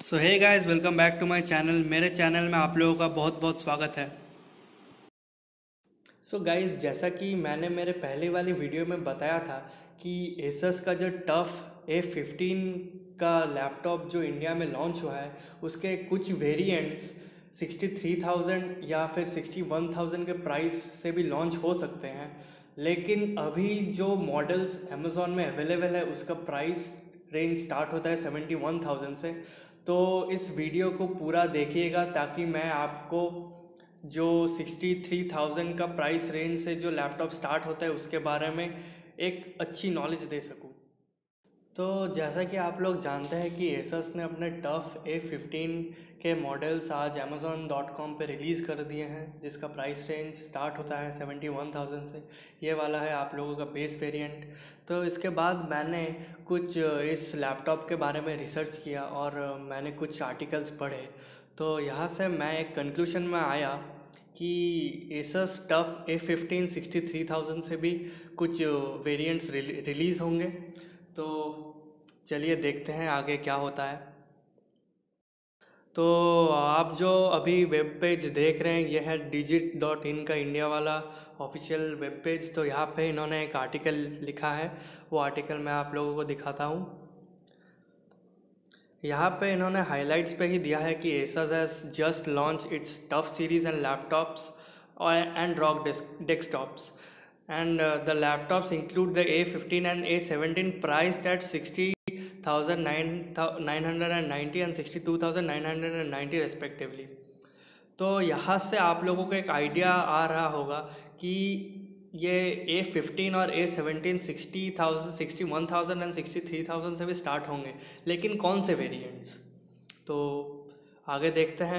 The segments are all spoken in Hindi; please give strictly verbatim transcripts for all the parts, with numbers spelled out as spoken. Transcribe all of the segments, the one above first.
So hey guys, welcome back to my channel. मेरे चैनल में आप लोगों का बहुत बहुत स्वागत है। सो so गाइस, जैसा कि मैंने मेरे पहले वाली वीडियो में बताया था कि एसस का जो टफ ए फिफ्टीन का लैपटॉप जो इंडिया में लॉन्च हुआ है, उसके कुछ वेरिएंट्स सिक्सटी थ्री थाउजेंड या फिर सिक्सटी वन थाउजेंड के प्राइस से भी लॉन्च हो सकते हैं। लेकिन अभी जो मॉडल्स अमेज़ॉन में अवेलेबल है उसका प्राइस रेंज स्टार्ट होता है सेवेंटी वन थाउजेंड से। तो इस वीडियो को पूरा देखिएगा ताकि मैं आपको जो सिक्सटी थ्री थाउजेंड का प्राइस रेंज से जो लैपटॉप स्टार्ट होता है उसके बारे में एक अच्छी नॉलेज दे सकूं। तो जैसा कि आप लोग जानते हैं कि एसस ने अपने टफ ए फिफ्टीन के मॉडल्स आज अमेज़ॉन डॉट कॉम पर रिलीज़ कर दिए हैं, जिसका प्राइस रेंज स्टार्ट होता है सेवेंटी वन थाउजेंड से। ये वाला है आप लोगों का बेस वेरिएंट। तो इसके बाद मैंने कुछ इस लैपटॉप के बारे में रिसर्च किया और मैंने कुछ आर्टिकल्स पढ़े। तो यहाँ से मैं एक कंक्लूशन में आया कि Asus TUF A fifteen sixty three thousand से भी कुछ वेरिएंट्स रिलीज़ होंगे। तो चलिए देखते हैं आगे क्या होता है। तो आप जो अभी वेब पेज देख रहे हैं, यह है डिजिट डॉट इन का इंडिया वाला ऑफिशियल वेब पेज। तो यहाँ पे इन्होंने एक आर्टिकल लिखा है, वो आर्टिकल मैं आप लोगों को दिखाता हूँ। यहाँ पे इन्होंने हाइलाइट्स पे ही दिया है कि Asus has just launch its TUF series and laptops and rock desktops and uh, the laptops include the A fifteen and A seventeen priced at sixty thousand nine hundred ninety and sixty-two thousand nine hundred ninety respectively। तो यहाँ से आप लोगों को एक आइडिया आ रहा होगा कि ये ए फिफ्टीन और A seventeen sixty thousand sixty one thousand and sixty three thousand से भी स्टार्ट होंगे, लेकिन कौन से वेरिएंट्स, तो आगे देखते हैं।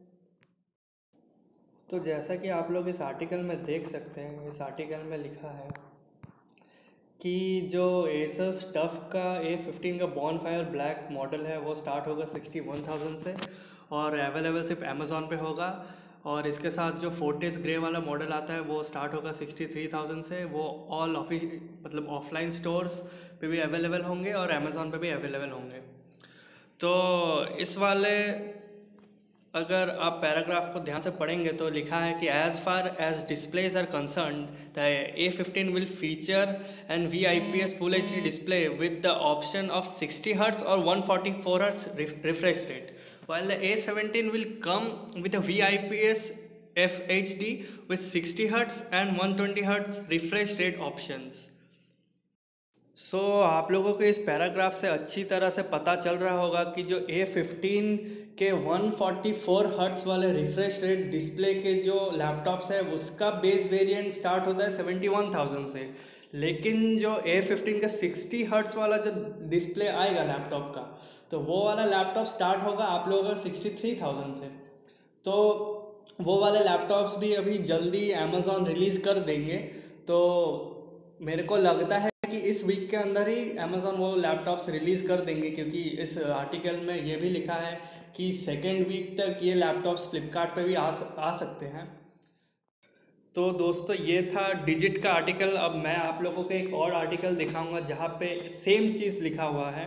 तो जैसा कि आप लोग इस आर्टिकल में देख सकते हैं, इस आर्टिकल में लिखा है कि जो एसस टफ का ए फिफ्टीन का बॉनफायर ब्लैक मॉडल है वो स्टार्ट होगा सिक्सटी वन थाउजेंड से और अवेलेबल सिर्फ अमेज़ॉन पे होगा। और इसके साथ जो फोर्टिस ग्रे वाला मॉडल आता है वो स्टार्ट होगा सिक्सटी थ्री थाउजेंड से। वो ऑल ऑफिस मतलब ऑफलाइन स्टोर्स पे भी अवेलेबल होंगे और अमेज़ॉन पे भी अवेलेबल होंगे। तो इस वाले अगर आप पैराग्राफ को ध्यान से पढ़ेंगे तो लिखा है कि as far as displays are concern the A fifteen will feature an V I P S full H D display with the option of sixty hertz और one forty four hertz refresh rate, while the A seventeen will come with a V I P S F H D with sixty hertz and one twenty hertz refresh rate options। So so, आप लोगों को इस पैराग्राफ से अच्छी तरह से पता चल रहा होगा कि जो ए फिफ्टीन के वन फोर्टी फोर हर्ट्स वाले रिफ्रेश रेट डिस्प्ले के जो लैपटॉप्स है उसका बेस वेरिएंट स्टार्ट होता है सेवेंटी वन थाउजेंड से, लेकिन जो ए फिफ्टीन का सिक्सटी हर्ट्स वाला जो डिस्प्ले आएगा लैपटॉप का, तो वो वाला लैपटॉप स्टार्ट होगा आप लोगों का सिक्सटी थ्री थाउजेंड से। तो वो वाले लैपटॉप्स भी अभी जल्दी अमेज़ॉन रिलीज़ कर देंगे। तो मेरे को लगता है कि इस वीक के अंदर ही अमेज़ॉन वो लैपटॉप्स रिलीज़ कर देंगे, क्योंकि इस आर्टिकल में ये भी लिखा है कि सेकेंड वीक तक ये लैपटॉप्स फ्लिपकार्ट पे भी आ आ सकते हैं। तो दोस्तों, ये था डिजिट का आर्टिकल। अब मैं आप लोगों को एक और आर्टिकल दिखाऊंगा जहाँ पे सेम चीज़ लिखा हुआ है।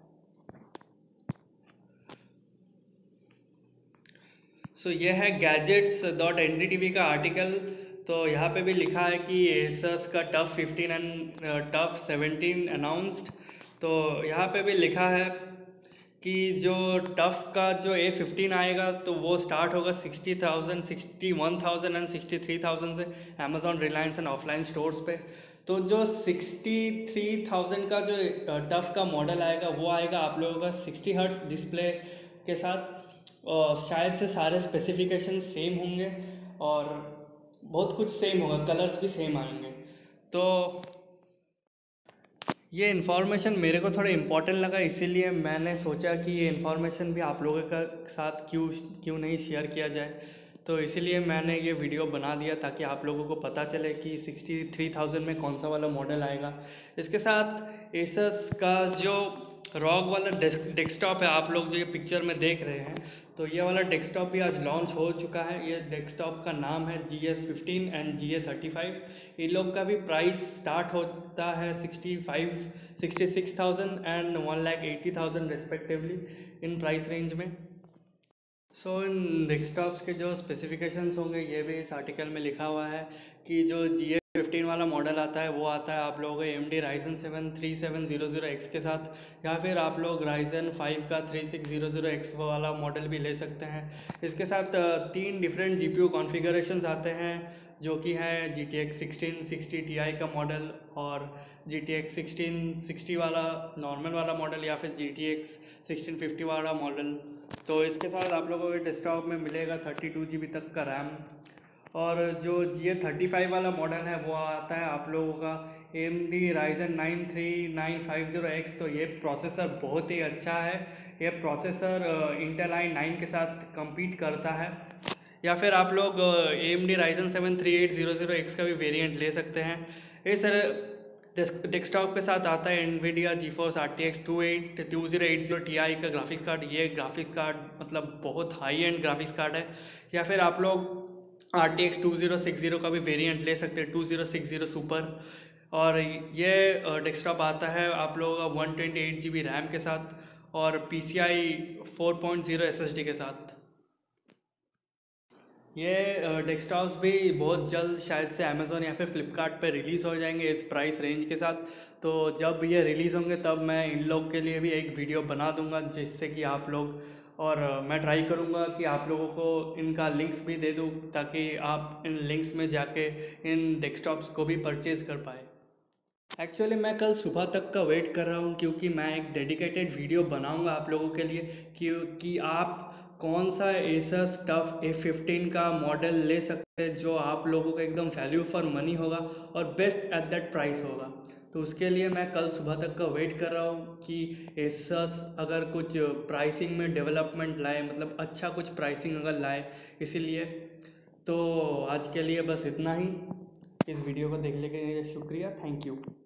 सो so, ये है gadgets dot N D T V का आर्टिकल। तो यहाँ पे भी लिखा है कि एसस का TUF fifteen and TUF seventeen announced. तो यहाँ पे भी लिखा है कि जो टफ का जो ए फिफ्टीन आएगा तो वो स्टार्ट होगा sixty thousand sixty one thousand and sixty three thousand से Amazon Reliance and offline stores पे। तो जो सिक्सटी थ्री थाउजेंड का जो टफ का मॉडल आएगा वो आएगा आप लोगों का सिक्सटी हर्ट्स डिस्प्ले के साथ, और शायद से सारे स्पेसिफिकेशन सेम होंगे और बहुत कुछ सेम होगा, कलर्स भी सेम आएंगे। तो ये इन्फॉर्मेशन मेरे को थोड़ा इम्पोर्टेंट लगा, इसीलिए मैंने सोचा कि ये इन्फॉर्मेशन भी आप लोगों के साथ क्यों क्यों नहीं शेयर किया जाए। तो इसीलिए मैंने ये वीडियो बना दिया ताकि आप लोगों को पता चले कि सिक्सटी थ्री थाउजेंड में कौन सा वाला मॉडल आएगा। इसके साथ एसस का जो रॉग वाला डेस्कटॉप है, आप लोग जो ये पिक्चर में देख रहे हैं, तो ये वाला डेस्कटॉप भी आज लॉन्च हो चुका है। ये डेस्कटॉप का नाम है G S fifteen and G A thirty five. इन लोग का भी प्राइस स्टार्ट होता है sixty five sixty six thousand and one lakh eighty thousand respectively in price range में। सो so, इन डेस्कटॉप्स के जो स्पेसिफिकेशंस होंगे ये भी इस आर्टिकल में लिखा हुआ है कि जो जी ए फिफ्टीन वाला मॉडल आता है वो आता है आप लोगों को M D Ryzen seven three seven zero zero X के साथ, या फिर आप लोग राइजन फाइव का three six zero zero X वाला मॉडल भी ले सकते हैं। इसके साथ तीन different G P U configurations आते हैं जो कि है G T X sixteen sixty T I का मॉडल और G T X sixteen sixty वाला नॉर्मल वाला मॉडल, या फिर G T X sixteen fifty वाला मॉडल। तो इसके साथ आप लोगों को डेस्कटॉप में मिलेगा थर्टी टू जी बी तक का रैम। और जो जी ए थर्टी फाइव वाला मॉडल है वो आता है आप लोगों का M D Ryzen nine three nine five zero X. तो ये प्रोसेसर बहुत ही अच्छा है, ये प्रोसेसर इंटेल आई नाइन के साथ compete करता है। या फिर आप लोग A M D Ryzen seven three eight zero zero X का भी वेरिएंट ले सकते हैं। इस डेस्कटॉप के साथ आता है Nvidia GeForce R T X two eight two zero eight zero T I का ग्राफिक्स कार्ड। ये ग्राफिक्स कार्ड मतलब बहुत हाई एंड ग्राफिक्स कार्ड है। या फिर आप लोग R T X two zero six zero का भी वेरिएंट ले सकते हैं, two zero six zero super. और ये डेस्कटॉप आता है आप लोगों का one twenty eight G B RAM के साथ और P C I four point zero S S D के साथ। ये डेस्कटॉप्स भी बहुत जल्द शायद से अमेज़ोन या फिर फ्लिपकार्ट पे रिलीज़ हो जाएंगे इस प्राइस रेंज के साथ। तो जब ये रिलीज़ होंगे तब मैं इन लोग के लिए भी एक वीडियो बना दूंगा जिससे कि आप लोग, और मैं ट्राई करूंगा कि आप लोगों को इनका लिंक्स भी दे दूं ताकि आप इन लिंक्स में जाके इन डेस्कटॉप्स को भी परचेज़ कर पाए। एक्चुअली मैं कल सुबह तक का वेट कर रहा हूँ क्योंकि मैं एक डेडिकेटेड वीडियो बनाऊँगा आप लोगों के लिए क्योंकि आप कौन सा एसस टफ ए फिफ्टीन का मॉडल ले सकते हैं जो आप लोगों का एकदम वैल्यू फॉर मनी होगा और बेस्ट एट दैट प्राइस होगा। तो उसके लिए मैं कल सुबह तक का वेट कर रहा हूँ कि एसस अगर कुछ प्राइसिंग में डेवलपमेंट लाए, मतलब अच्छा कुछ प्राइसिंग अगर लाए। इसीलिए तो आज के लिए बस इतना ही। इस वीडियो को देखने के लिए शुक्रिया, थैंक यू।